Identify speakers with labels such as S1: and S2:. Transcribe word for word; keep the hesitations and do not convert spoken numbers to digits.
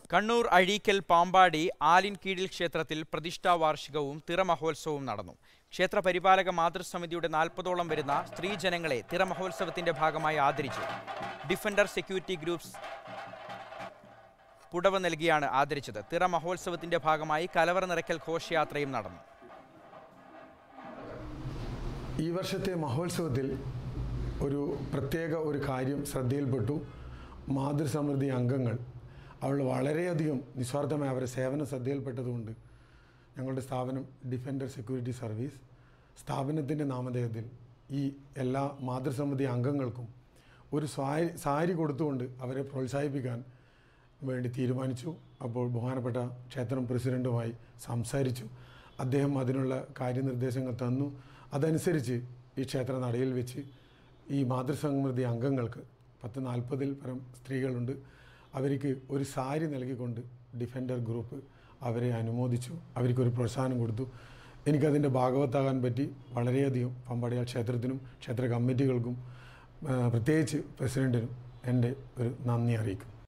S1: Kannur, azheekal, Pampady ആലിൻ കീഴിൽ ക്ഷേത്രത്തിൽ പ്രതിഷ്ഠാ വാർഷികവും തിറമഹോത്സവവും നടന്നു. ക്ഷേത്ര പരിപാലക മാതൃസമിതിയുടെ നാൽപ്പതോളം വരുന്ന സ്ത്രീജനങ്ങളെ തിറമഹോത്സവത്തിന്റെ ഭാഗമായി ആദരിച്ചു. ഡിഫൻഡർ സെക്യൂരിറ്റി ഗ്രൂപ്പ്സ് പുടവ നൽകിയാണ് ആദരിച്ചത്. തിറമഹോത്സവത്തിന്റെ ഭാഗമായി കലവറ നിറയ്ക്കൽ ഘോഷയാത്രയും നടന്നു.
S2: ഈ വർഷത്തെ മഹോത്സവത്തിൽ ഒരു പ്രത്യേക ഒരു കാര്യം ശ്രദ്ധയിൽപ്പെട്ടു. മാതൃസമിതി അംഗങ്ങൾ അവൾ വളരെയധികം നിസ്വാർത്ഥമായി അവരുടെ സേവനം ശ്രദ്ധയിൽപ്പെട്ടതുകൊണ്ട് ഞങ്ങളുടെ സ്ഥാപനം ഡിഫൻഡർ സെക്യൂരിറ്റി സർവീസ് സ്ഥാപനത്തിൻ്റെ നാമധേയത്തിൽ ഈ എല്ലാ മാതൃസമിതി അംഗങ്ങൾക്കും ഒരു സാരി സാരി കൊടുത്തുകൊണ്ട് അവരെ പ്രോത്സാഹിപ്പിക്കാൻ വേണ്ടി തീരുമാനിച്ചു. അപ്പോൾ ബഹുമാനപ്പെട്ട ക്ഷേത്രം പ്രസിഡൻറ്റുമായി സംസാരിച്ചു. അദ്ദേഹം അതിനുള്ള കാര്യനിർദ്ദേശങ്ങൾ തന്നു. അതനുസരിച്ച് ഈ ക്ഷേത്ര നടയിൽ വെച്ച് ഈ മാതൃസമിതി അംഗങ്ങൾക്ക് പത്ത് നാൽപ്പതിൽ പരം സ്ത്രീകളുണ്ട്. അവർക്ക് ഒരു സാരി നൽകിക്കൊണ്ട് ഡിഫൻഡർ ഗ്രൂപ്പ് അവരെ അനുമോദിച്ചു. അവർക്കൊരു പ്രോത്സാഹനം കൊടുത്തു. എനിക്കതിൻ്റെ ഭാഗവത്താകാൻ പറ്റി. വളരെയധികം പമ്പാടിയാൽ ക്ഷേത്രത്തിനും ക്ഷേത്ര കമ്മിറ്റികൾക്കും പ്രത്യേകിച്ച് പ്രസിഡൻറ്റിനും എൻ്റെ ഒരു നന്ദി അറിയിക്കും.